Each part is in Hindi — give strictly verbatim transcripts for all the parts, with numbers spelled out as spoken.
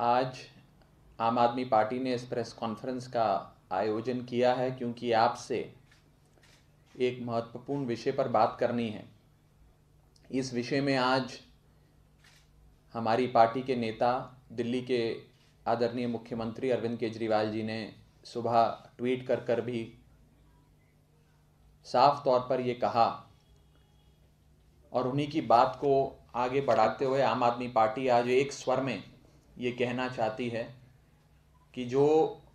आज आम आदमी पार्टी ने इस प्रेस कॉन्फ्रेंस का आयोजन किया है क्योंकि आपसे एक महत्वपूर्ण विषय पर बात करनी है। इस विषय में आज हमारी पार्टी के नेता दिल्ली के आदरणीय मुख्यमंत्री अरविंद केजरीवाल जी ने सुबह ट्वीट कर कर भी साफ तौर पर ये कहा और उन्हीं की बात को आगे बढ़ाते हुए आम आदमी पार्टी आज एक स्वर में ये कहना चाहती है कि जो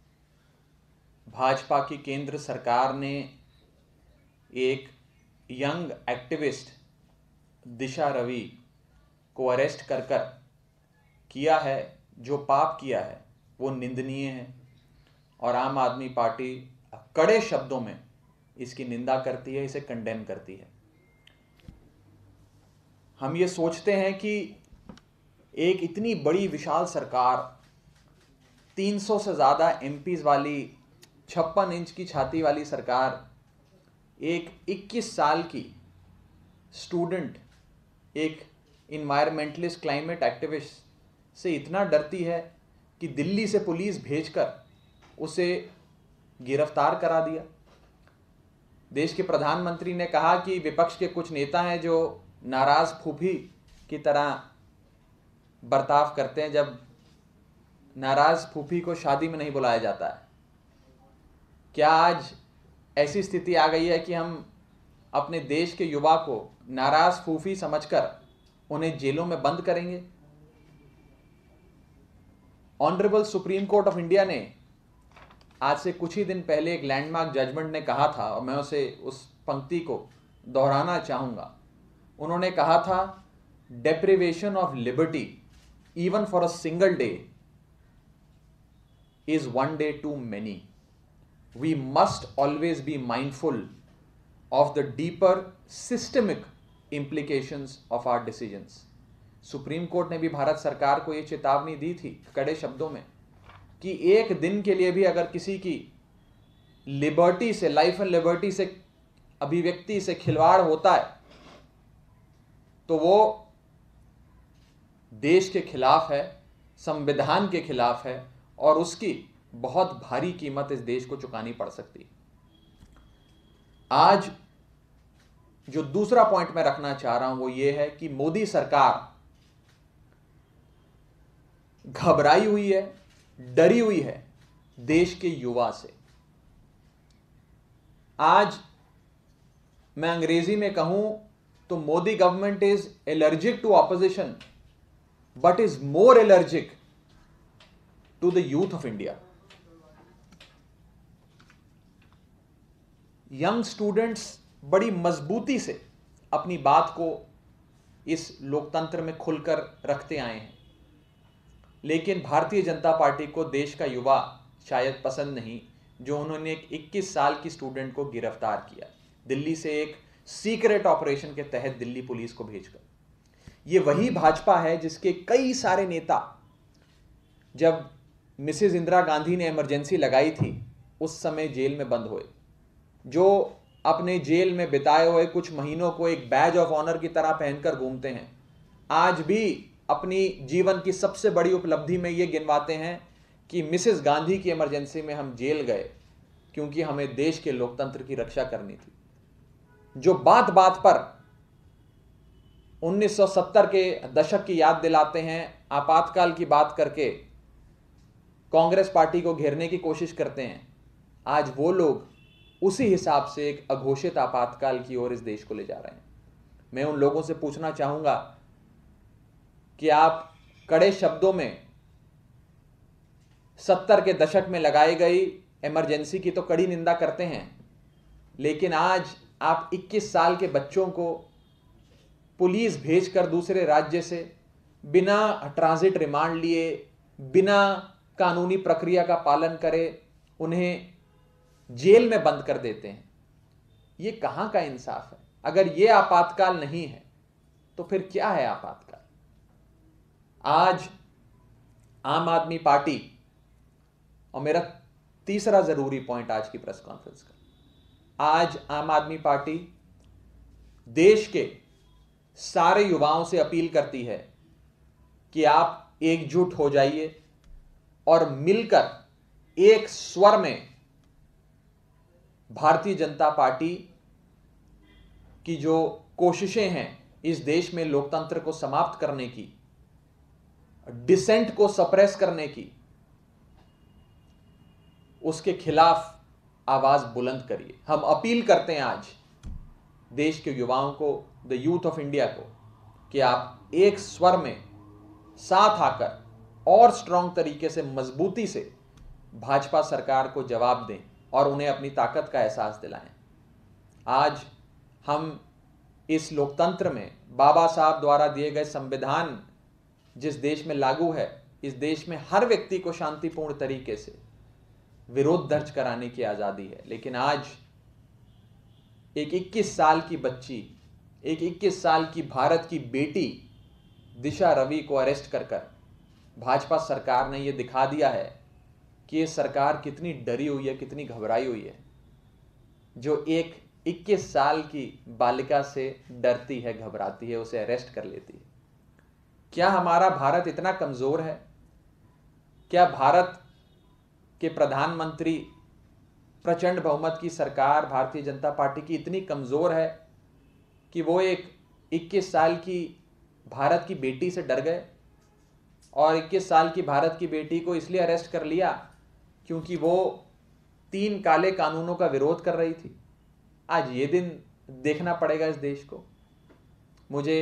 भाजपा की केंद्र सरकार ने एक यंग एक्टिविस्ट दिशा रवि को अरेस्ट कर कर किया है, जो पाप किया है वो निंदनीय है और आम आदमी पार्टी कड़े शब्दों में इसकी निंदा करती है, इसे कंडेम करती है। हम ये सोचते हैं कि एक इतनी बड़ी विशाल सरकार, तीन सौ से ज़्यादा एमपीज वाली, छप्पन इंच की छाती वाली सरकार, एक इक्कीस साल की स्टूडेंट, एक इन्वायरमेंटलिस्ट, क्लाइमेट एक्टिविस्ट से इतना डरती है कि दिल्ली से पुलिस भेजकर उसे गिरफ्तार करा दिया। देश के प्रधानमंत्री ने कहा कि विपक्ष के कुछ नेता हैं जो नाराज फूफी की तरह बर्ताव करते हैं जब नाराज फूफी को शादी में नहीं बुलाया जाता है। क्या आज ऐसी स्थिति आ गई है कि हम अपने देश के युवा को नाराज फूफी समझकर उन्हें जेलों में बंद करेंगे? Honourable Supreme Court of India ने आज से कुछ ही दिन पहले एक लैंडमार्क जजमेंट ने कहा था, और मैं उसे उस पंक्ति को दोहराना चाहूंगा। उन्होंने कहा था, deprivation of liberty even for a single day is one day too many. We must always be mindful of the deeper systemic implications of our decisions। Supreme Court ने भी भारत सरकार को यह चेतावनी दी थी कड़े शब्दों में कि एक दिन के लिए भी अगर किसी की लिबर्टी से, लाइफ एंड लिबर्टी से, अभिव्यक्ति से खिलवाड़ होता है तो वो देश के खिलाफ है, संविधान के खिलाफ है और उसकी बहुत भारी कीमत इस देश को चुकानी पड़ सकती है। आज जो दूसरा पॉइंट मैं रखना चाह रहा हूं वो ये है कि मोदी सरकार घबराई हुई है, डरी हुई है देश के युवा से। आज मैं अंग्रेजी में कहूं तो Modi government is allergic to opposition but is more allergic to the youth of India. Young students बड़ी मजबूती से अपनी बात को इस लोकतंत्र में खुलकर रखते आए हैं, लेकिन भारतीय जनता पार्टी को देश का युवा शायद पसंद नहीं, जो उन्होंने एक इक्कीस साल की स्टूडेंट को गिरफ्तार किया दिल्ली से, एक सीक्रेट ऑपरेशन के तहत दिल्ली पुलिस को भेजकर। यह वही भाजपा है जिसके कई सारे नेता, जब मिसेज इंदिरा गांधी ने इमरजेंसी लगाई थी उस समय जेल में बंद हुए, जो अपने जेल में बिताए हुए कुछ महीनों को एक बैज ऑफ ऑनर की तरह पहनकर घूमते हैं, आज भी अपनी जीवन की सबसे बड़ी उपलब्धि में यह गिनवाते हैं कि मिसेस गांधी की इमरजेंसी में हम जेल गए क्योंकि हमें देश के लोकतंत्र की रक्षा करनी थी। जो बात बात पर उन्नीस सौ सत्तर के दशक की याद दिलाते हैं, आपातकाल की बात करके कांग्रेस पार्टी को घेरने की कोशिश करते हैं, आज वो लोग उसी हिसाब से एक अघोषित आपातकाल की ओर इस देश को ले जा रहे हैं। मैं उन लोगों से पूछना चाहूंगा कि आप कड़े शब्दों में सत्तर के दशक में लगाई गई इमरजेंसी की तो कड़ी निंदा करते हैं, लेकिन आज आप इक्कीस साल के बच्चों को पुलिस भेजकर दूसरे राज्य से बिना ट्रांजिट रिमांड लिए, बिना कानूनी प्रक्रिया का पालन करे उन्हें जेल में बंद कर देते हैं। ये कहां का इंसाफ है? अगर ये आपातकाल नहीं है तो फिर क्या है आपातकाल? आज आम आदमी पार्टी, और मेरा तीसरा जरूरी पॉइंट आज की प्रेस कॉन्फ्रेंस का, आज आम आदमी पार्टी देश के सारे युवाओं से अपील करती है कि आप एकजुट हो जाइए, और मिलकर एक स्वर में भारतीय जनता पार्टी की जो कोशिशें हैं इस देश में लोकतंत्र को समाप्त करने की, डिसेंट को सप्रेस करने की, उसके खिलाफ आवाज बुलंद करिए। हम अपील करते हैं आज देश के युवाओं को, द यूथ ऑफ इंडिया को, कि आप एक स्वर में साथ आकर और स्ट्रांग तरीके से, मजबूती से भाजपा सरकार को जवाब दें और उन्हें अपनी ताकत का एहसास दिलाएं। आज हम इस लोकतंत्र में बाबा साहब द्वारा दिए गए संविधान जिस देश में लागू है, इस देश में हर व्यक्ति को शांतिपूर्ण तरीके से विरोध दर्ज कराने की आजादी है। लेकिन आज एक इक्कीस साल की बच्ची, एक इक्कीस साल की भारत की बेटी दिशा रवि को अरेस्ट कर कर भाजपा सरकार ने यह दिखा दिया है कि यह सरकार कितनी डरी हुई है, कितनी घबराई हुई है, जो एक इक्कीस साल की बालिका से डरती है, घबराती है, उसे अरेस्ट कर लेती है। क्या हमारा भारत इतना कमजोर है? क्या भारत के प्रधानमंत्री, प्रचंड बहुमत की सरकार भारतीय जनता पार्टी की इतनी कमजोर है कि वो एक इक्कीस साल की भारत की बेटी से डर गए और इक्कीस साल की भारत की बेटी को इसलिए अरेस्ट कर लिया क्योंकि वो तीन काले कानूनों का विरोध कर रही थी? आज ये दिन देखना पड़ेगा इस देश को। मुझे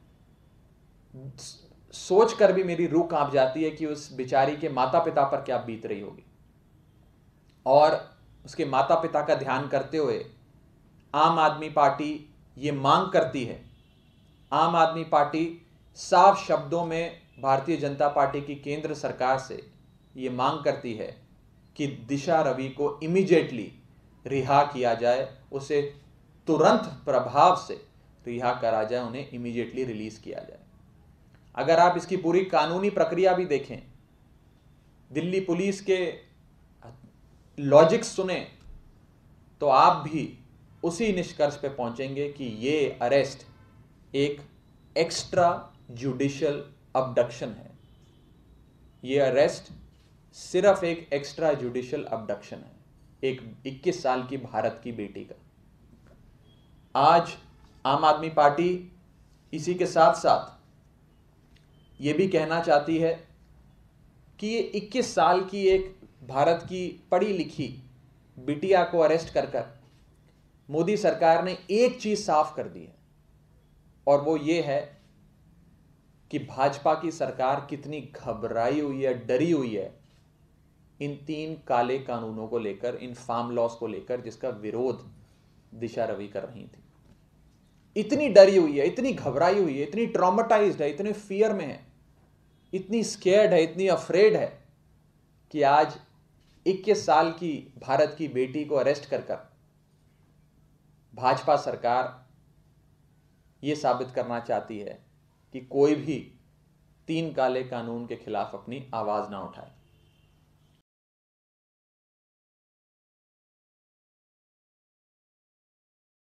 सोच कर भी मेरी रूह कांप जाती है कि उस बेचारी के माता पिता पर क्या बीत रही होगी। और उसके माता पिता का ध्यान करते हुए आम आदमी पार्टी ये मांग करती है, आम आदमी पार्टी साफ शब्दों में भारतीय जनता पार्टी की केंद्र सरकार से ये मांग करती है कि दिशा रवि को इमीडिएटली रिहा किया जाए, उसे तुरंत प्रभाव से रिहा करा जाए, उन्हें इमीडिएटली रिलीज किया जाए। अगर आप इसकी पूरी कानूनी प्रक्रिया भी देखें, दिल्ली पुलिस के लॉजिक सुने, तो आप भी उसी निष्कर्ष पे पहुंचेंगे कि ये अरेस्ट एक एक्स्ट्रा जुडिशियल अबडक्शन है। ये अरेस्ट सिर्फ एक एक्स्ट्रा जुडिशियल अबडक्शन है एक इक्कीस साल की भारत की बेटी का। आज आम आदमी पार्टी इसी के साथ साथ ये भी कहना चाहती है कि ये इक्कीस साल की एक भारत की पढ़ी लिखी बिटिया को अरेस्ट कर कर मोदी सरकार ने एक चीज साफ कर दी है, और वो ये है कि भाजपा की सरकार कितनी घबराई हुई है, डरी हुई है इन तीन काले कानूनों को लेकर, इन फार्म लॉस को लेकर, जिसका विरोध दिशा रवि कर रही थी। इतनी डरी हुई है, इतनी घबराई हुई है, इतनी ट्रॉमेटाइज्ड है, इतने फियर में है, इतनी स्केर्ड है, इतनी अफ्रेड है कि आज इक्कीस साल की भारत की बेटी को अरेस्ट कर कर भाजपा सरकार यह साबित करना चाहती है कि कोई भी तीन काले कानून के खिलाफ अपनी आवाज ना उठाए।